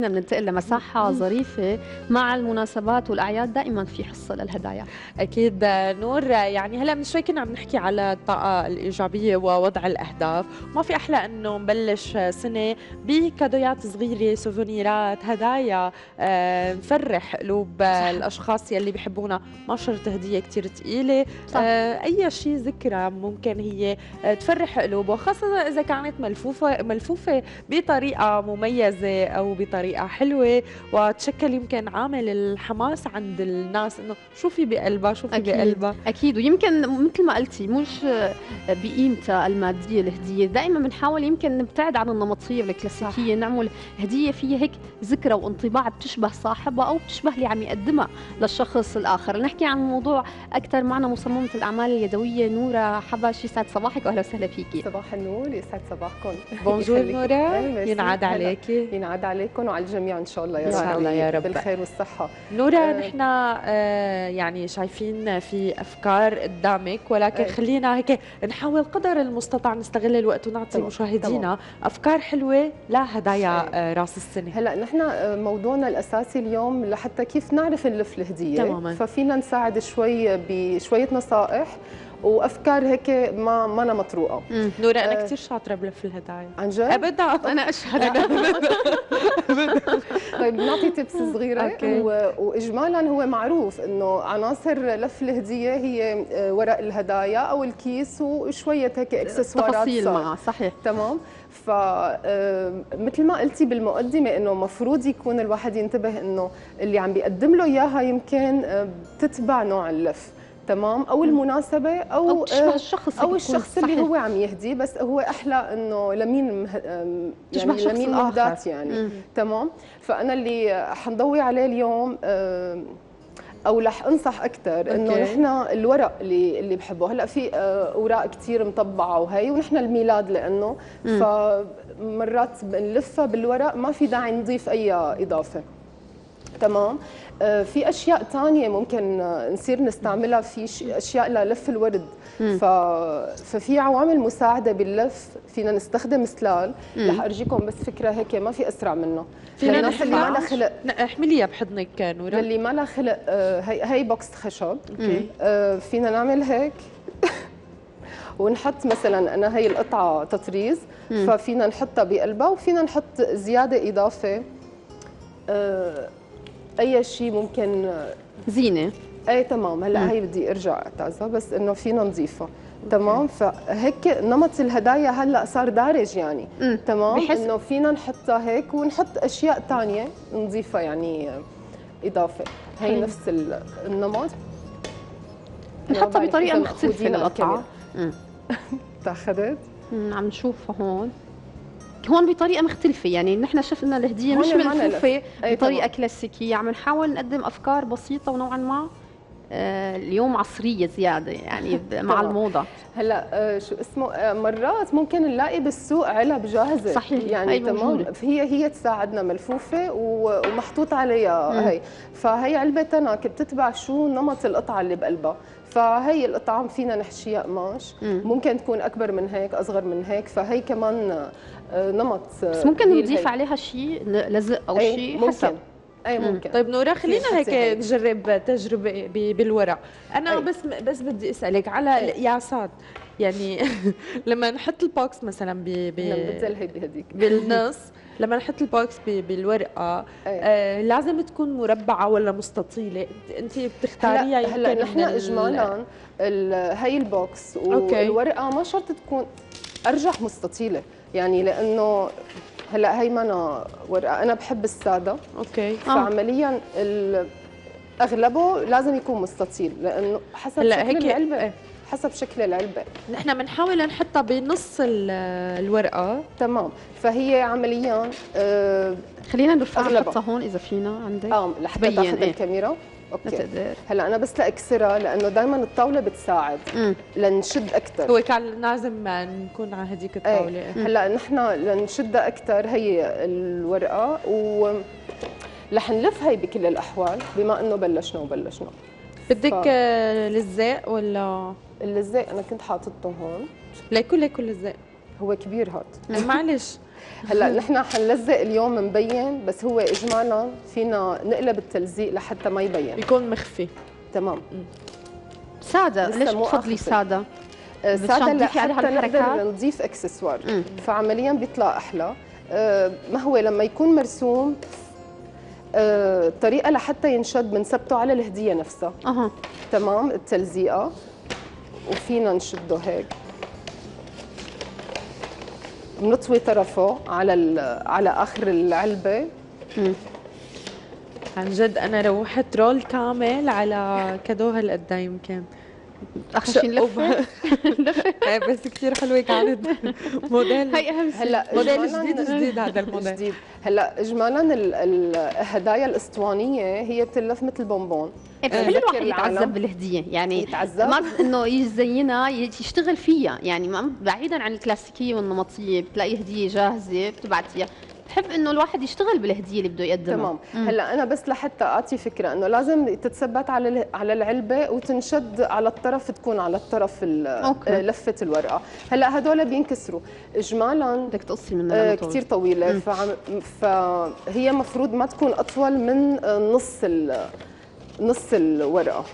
بننتقل لمساحة ظريفة مع المناسبات والأعياد، دائما في حصة للهدايا. أكيد نور، يعني هلا من شوي كنا عم نحكي على الطاقة الإيجابية ووضع الأهداف، ما في أحلى إنه نبلش سنة بكادويات صغيرة، سوفونيرات، هدايا، نفرح قلوب الأشخاص يلي بيحبونا، ما شرط هدية كتير ثقيلة، أي شيء ذكرى ممكن هي تفرح قلوب، وخاصة إذا كانت ملفوفة بطريقة مميزة أو بطريقة حلوة، وتشكل يمكن عامل الحماس عند الناس إنه شو في بقلبها، شو في بقلبها. أكيد، ويمكن مثل ما قلتي مش بقيمتها المادية الهدية، دائما بنحاول يمكن نبتعد عن النمطية والكلاسيكية، نعمل هدية فيها هيك ذكرى وانطباع بتشبه صاحبها أو بتشبه اللي عم يقدمها للشخص الآخر. نحكي عن الموضوع أكثر معنا مصممة الأعمال اليدوية نورة حبش. يسعد صباحك وأهلا وسهلا فيكي. صباح النور، يسعد صباحكم. بونجور نورة، ينعاد عليكي. ينعاد عليكم وعلى الجميع إن شاء الله يا رب. إن شاء الله يا رب بالخير والصحة. نورة، نحن يعني شايفين في أفكار قدامك، ولكن خلينا هيك نحاول قدر المستطاع نستغل الوقت ونعطي مشاهدينا أفكار حلوة لهدايا راس السنة. هلا نحن موضوعنا الأساسي اليوم لحتى كيف نعرف نلف الهدية. تماما. ففينا نساعد شوي بشوية نصائح وافكار هيك ما أنا مطروقه. نورة انا كثير شاطره بلف الهدايا. عن جد؟ ابدا، انا اشهد. طيب نعطي تبس صغيره. واجمالا هو معروف انه عناصر لف الهديه هي ورق الهدايا او الكيس وشويه هيك اكسسوارات تفاصيل معها. صحيح، تمام. فمثل ما قلتي بالمقدمه انه مفروض يكون الواحد ينتبه انه اللي عم بيقدم له اياها يمكن بتتبع نوع اللف، تمام، او المناسبه او تشبه الشخص او الشخص اللي هو عم يهدي، بس هو احلى انه لمين يعني لمين مهدات يعني. تمام. فانا اللي حنضوي عليه اليوم او رح انصح اكثر انه نحن الورق اللي بحبه. هلا في اوراق كثير مطبعه وهي، ونحن الميلاد لانه فمرات بنلفها بالورق، ما في داعي نضيف اي اضافه. تمام. في اشياء ثانيه ممكن نصير نستعملها، في اشياء للف الورد. ففي عوامل مساعده باللف، فينا نستخدم سلال. رح ارجيكم بس فكره هيك ما في اسرع منه. فينا الناس اللي ما لها خلق احمليها بحضنك نورة. اللي ما لها خلق هي بوكس خشب. فينا نعمل هيك ونحط مثلا انا هي القطعه تطريز، ففينا نحطها بقلبها، وفينا نحط زياده اضافه اي شيء ممكن زينه. اي تمام. هلا هي بدي ارجع اعتذر، بس انه فينا نضيفها. تمام. فهيك نمط الهدايا هلا صار دارج يعني. تمام. انه فينا نحطها هيك ونحط اشياء ثانيه نضيفها يعني اضافه. هي نفس النمط نحطها بطريقه مختلفه للقطعه. تاخذت عم نشوفها هون بطريقه مختلفه، يعني نحن شفنا الهديه مش ملفوفه بطريقه كلاسيكيه، عم نحاول نقدم افكار بسيطه ونوعا ما اليوم عصريه زياده يعني مع الموضه. هلا شو اسمه، مرات ممكن نلاقي بالسوق علب جاهزه. صحيح. يعني تمام. هي تساعدنا ملفوفه ومحطوط عليها هي. فهي علبه تنك بتتبع شو نمط القطعه اللي بقلبها. فهي القطعه فينا نحشيها قماش، ممكن تكون اكبر من هيك اصغر من هيك، فهي كمان نمط. بس ممكن نضيف عليها شيء لزق او شيء حسب. اي ممكن. طيب نورة، خلينا هيك نجرب تجربه بالورق. انا بس بدي اسالك على القياسات، يعني لما نحط البوكس مثلا بتزل هي بهديك بالنص، لما نحط البوكس بالورقه لازم تكون مربعه ولا مستطيله؟ انت بتختاريها؟ هلا نحن اجمالا هي البوكس والورقه ما شرط تكون ارجح مستطيله، يعني لانه هلا هي مانا ورقه، انا بحب الساده. فعمليا اغلبه لازم يكون مستطيل لانه حسب شكل العلبه. حسب شكل العلبه نحن بنحاول نحطها بنص الورقه. تمام. فهي عمليا خلينا نرفعها نحطها هون اذا فينا عندك لحتى تاخذ الكاميرا. اوكي. هلا انا بس لاكسرها لانه دائما الطاوله بتساعد لنشد اكثر. هو كان لازم نكون على هذيك الطاوله. هلا نحن لنشدها اكثر هي الورقه رح نلف هي بكل الاحوال بما انه بلشنا. بدك لزاق ولا اللزاق؟ انا كنت حاطته هون. ليكو لزاق، هو كبير هاد. معلش هلا نحن حنلزق اليوم مبين، بس هو اجمالا فينا نقلب التلزيق لحتى ما يبين، يكون مخفي. تمام. ساده، ليش بتفضلي ساده؟ ساده لحتى نقدر نضيف اكسسوار، فعمليا بيطلع احلى. ما هو لما يكون مرسوم طريقه لحتى ينشد بنثبته على الهديه نفسها. تمام. التلزيقه وفينا نشده هيك، بنطوي طرفه على اخر العلبه. عن جد انا روحت رول كامل على كادو هالقد يمكن. اخر شيء نلفه. بس كثير حلوه كانت. موديل هي اهم شيء. هلا موديل جديد هذا الموديل جديد. هلا اجمالا الهدايا الاسطوانيه هي بتلف مثل بونبون. حلو الواحد يتعذب بالهديه، يعني يتعذب، ما انه يزينها يشتغل فيها، يعني بعيدا عن الكلاسيكيه والنمطيه. بتلاقي هديه جاهزه بتبعتيها، بحب انه الواحد يشتغل بالهديه اللي بده يقدمها. تمام. هلا انا بس لحتى اعطي فكره انه لازم تتثبت على العلبه وتنشد على الطرف، تكون على الطرف لفه الورقه. هلا هدول بينكسروا اجمالا، بدك تقصي منها كثير طويله، فهي مفروض ما تكون اطول من نص الورقه.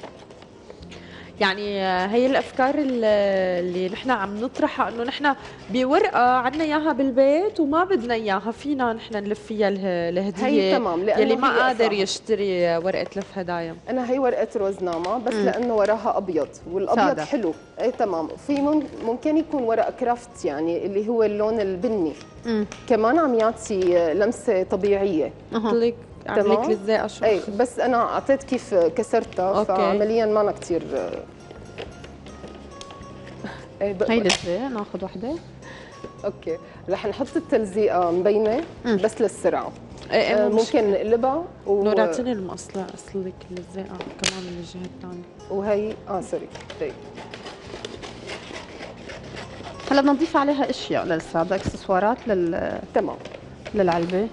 يعني هي الافكار اللي نحن عم نطرحها، انه نحن بورقه عندنا اياها بالبيت وما بدنا اياها، فينا نحن نلف فيها الهديه. هي تمام، يلي ما قادر يشتري ورقه لف هدايا. انا هي ورقه روزنامه بس لانه وراها ابيض، والابيض سادة. حلو. اي تمام. في ممكن يكون ورق كرافت، يعني اللي هو اللون البني، كمان عم يعطي لمسه طبيعيه. عم لك لزاقه شو. اي بس انا اعطيت كيف كسرتها، فعمليا ما أنا كثير. هي لزاقه، ناخذ وحده. اوكي، رح نحط التلزيقه مبينه بس للسرعه. ممكن نقلبها نور اعطيني المقص، لا اصل لك اللزاقه كمان من الجهه الثانيه. وهي سوري. طيب هلا بدنا نضيف عليها اشياء للساده، اكسسوارات تمام للعلبه.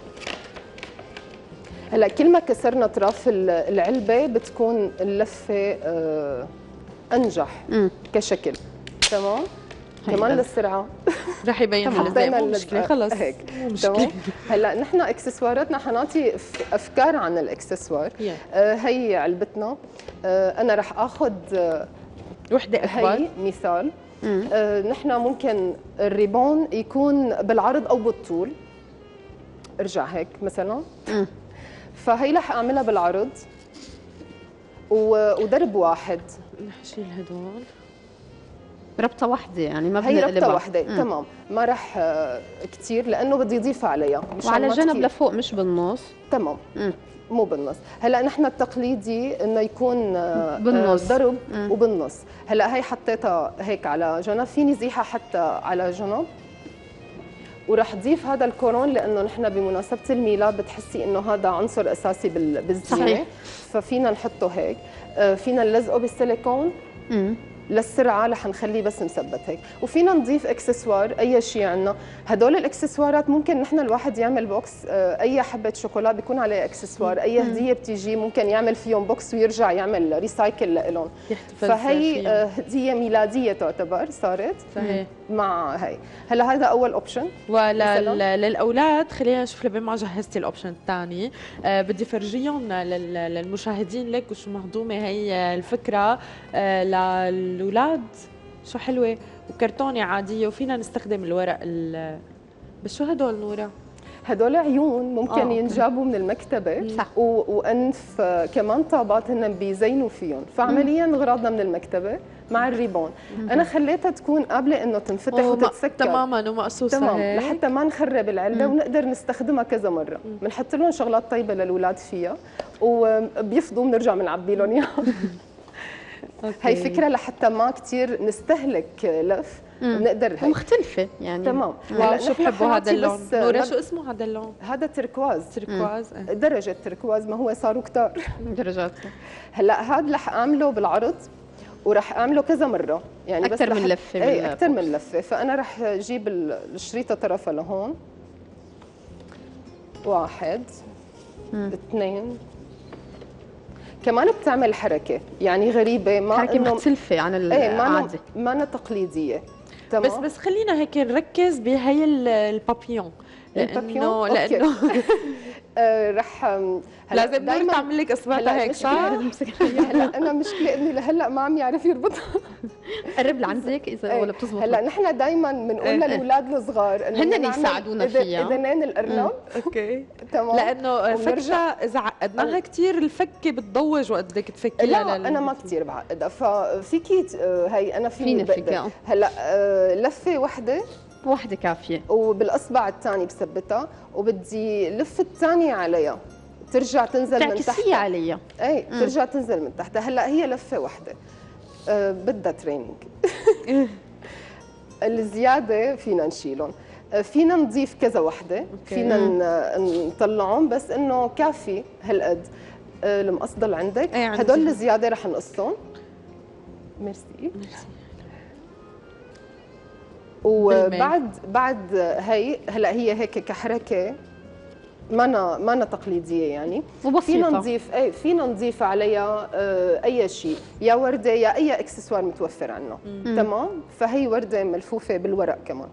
هلا كل ما كسرنا اطراف العلبه بتكون اللفه انجح كشكل. تمام. كمان للسرعه رح يبين اللزاق، مو مشكله خلص هيك. تمام. هلا نحن اكسسواراتنا حنعطي افكار عن الاكسسوار. هي علبتنا. انا رح اخذ وحده اكبر. هي مثال. نحن ممكن الريبون يكون بالعرض او بالطول. ارجع هيك مثلا. فهي رح اعملها بالعرض ودرب واحد. نحشيل هدول ربطه واحده، يعني ما هي ربطه واحده. تمام. ما رح كثير لانه بدي اضيف عليها، وعلى جنب لفوق مش بالنص. تمام. مو بالنص. هلا نحن التقليدي انه يكون بالنص ضرب وبالنص. هلا هي حطيتها هيك على جنب، فيني زيحها حتى على جنب، ورح ضيف هذا الكورون لانه نحن بمناسبه الميلاد بتحسي انه هذا عنصر اساسي بالزينه، ففينا نحطه هيك. فينا نلزقه بالسيليكون للسرعه، رح نخليه بس مثبت هيك. وفينا نضيف اكسسوار، اي شيء عندنا. هدول الاكسسوارات ممكن نحن الواحد يعمل بوكس، اي حبه شوكولا بيكون عليها اكسسوار، اي هديه بتيجي ممكن يعمل فيهم بوكس ويرجع يعمل ريسايكل لهم. فهي هديه ميلاديه تعتبر صارت. صحيح. مع هي. هلا هذا اول اوبشن. وللاولاد خلينا نشوف لبين ما جهزتي الاوبشن الثاني. بدي فرجيهم للمشاهدين لك وشو مهضومه هي الفكره للاولاد، شو حلوه وكرتونه عاديه، وفينا نستخدم الورق بس شو هدول نورا؟ هدول عيون ممكن ينجابوا من المكتبه. صح. وانف كمان طابات هن بيزينوا فيهم، فعمليا غراضنا من المكتبه مع الريبون. انا خليتها تكون قابله انه تنفتح وتتسكر تماما ومقصوصه تمام هيك، لحتى ما نخرب العلبه ونقدر نستخدمها كذا مره. بنحط لهم شغلات طيبه للاولاد فيها وبيفضوا بنرجع بنعبي لهم اياها. هي فكره لحتى ما كثير نستهلك لف، بنقدر مختلفه يعني. تمام. شو بحبوا هذا اللون نورا؟ شو اسمه هذا اللون؟ هذا تركواز. تركواز. درجه تركواز، ما هو صاروا كتار درجات. هلا هذا رح اعمله بالعرض ورح اعمله كذا مره، يعني أكثر من لفه. اي اكثر من لفه. فانا رح اجيب الشريطه طرفها لهون، 1 2 كمان بتعمل حركه يعني غريبه، ما حركه مختلفه عن العادي، ما تقليديه. بس خلينا هيك نركز بهي البابيون، لانه رح لازم نور تعمل لك اصبعتها هيك صح؟ هلا انا مشكله اني لهلا ما عم يعرف يربطها. قرب لعندك اذا ولا بتزبط. هلا نحن دائما بنقول للاولاد الصغار انه هن يساعدونا فيها اذنين الارنب. اوكي تمام، لانه فكره اذا عقدناها كثير الفكه بتضوج وقت بدك تفكيها. لا انا ما كثير بعقدها، ففيكي هي انا فيني بقدر. هلا لفه وحده كافيه، وبالاصبع الثاني بثبتها، وبدي لف الثانيه عليها ترجع تنزل من تحت عليها. اي ترجع تنزل من تحت. هلا هي لفه وحده بدها تريننج. الزياده فينا نشيلهم، فينا نضيف كذا وحده، فينا نطلعهم، بس انه كافي هالقد. المقص ضل عندك، هدول الزياده رح نقصهم. ميرسي. وبعد هي هلا هي هيك كحركه مانا تقليديه يعني، وبسيطه. فينا نضيف عليها اي شيء، يا ورده يا اي اكسسوار متوفر عنا. تمام، فهي ورده ملفوفه بالورق كمان.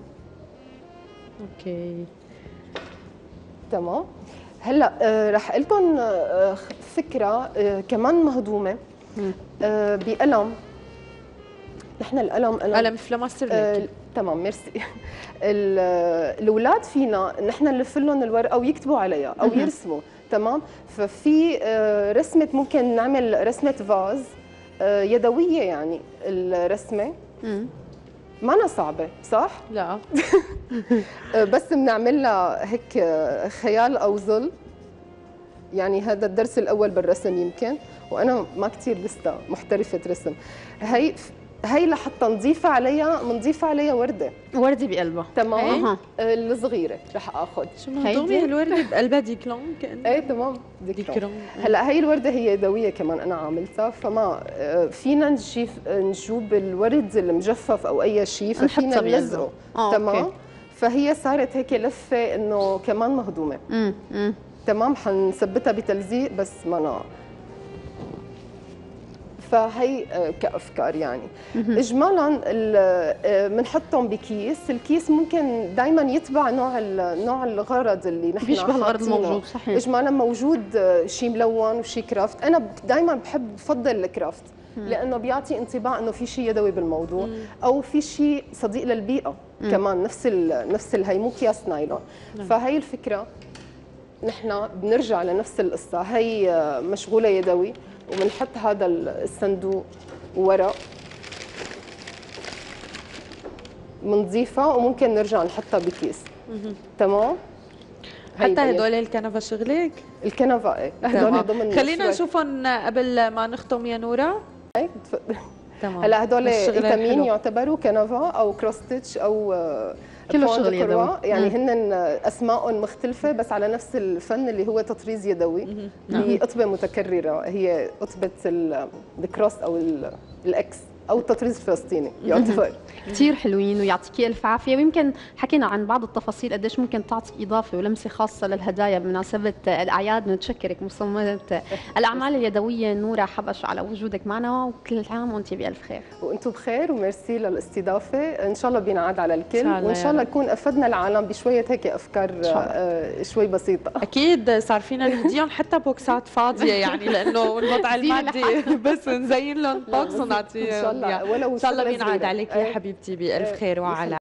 اوكي تمام. هلا رح لكم فكره كمان مهضومه بقلم. نحن قلم فلوماستر. تمام ميرسي. الاولاد فينا نحن نلف لهم الورقه ويكتبوا عليها او يرسموا. تمام، ففي رسمه ممكن نعمل رسمه فاز يدويه، يعني الرسمه ما صعبه صح؟ لا. بس بنعمل لها هيك خيال او ظل. يعني هذا الدرس الاول بالرسم يمكن، وانا ما كثير لسه محترفه رسم. هي لحتى نضيف عليها ورده بقلبها. تمام. الصغيره رح اخذ شو مهضومه الورده بقلبها ديكلون كأنه. ايه تمام ديكلون. هلا هي الورده هي يدويه كمان انا عاملتها، فما فينا نجوب الورد المجفف او اي شيء، ففينا نلزقه. تمام، فهي صارت هيك لفه انه كمان مهضومه. تمام، حنثبتها بتلزيق بس ما فهي كأفكار يعني. إجمالاً بنحطهم بكيس، الكيس ممكن دائماً يتبع نوع الغرض اللي نحن بيشبه الغرض الموجود. صحيح، إجمالاً موجود شيء ملون وشيء كرافت. أنا دائماً بفضل الكرافت لأنه بيعطي انطباع إنه في شيء يدوي بالموضوع، أو في شيء صديق للبيئة كمان. نفس هي مو أكياس نايلون. فهي الفكرة، نحن بنرجع لنفس القصة. هي مشغولة يدوي، وبنحط هذا الصندوق ورق بنضيفها، وممكن نرجع نحطها بكيس. تمام، حتى هدول الكنفه شغلك؟ الكنفه ايه هدول ضمن. خلينا نشوفهم قبل ما نختم يا نورا. ايه تمام. هلا هدول ايتامين يعتبروا كنفه او كروس ستيتش او كله شغل يدوي، يعني هن اسمائهم مختلفه بس على نفس الفن اللي هو تطريز يدوي بقطبه متكرره. هي قطبه الكروس او الاكس او التطريز الفلسطيني يعتبر. كثير حلوين ويعطيكي الف عافيه. ويمكن حكينا عن بعض التفاصيل قديش ممكن تعطي اضافه ولمسه خاصه للهدايا بمناسبه الاعياد. بنتشكرك مصممه الاعمال اليدويه نورا حبش على وجودك معنا، وكل عام وانت بالف خير. وانتم بخير، وميرسي للاستضافه. ان شاء الله بينعاد على الكل، وان شاء الله نكون افدنا العالم بشويه هيك افكار شوي بسيطه. اكيد صار فينا نهديهم حتى بوكسات فاضيه يعني، لانه الوضع المادي بس نزين لهم بوكس ونعطيهم. ان شاء الله بينعاد عليك يا حبيبتي بألف خير وعلى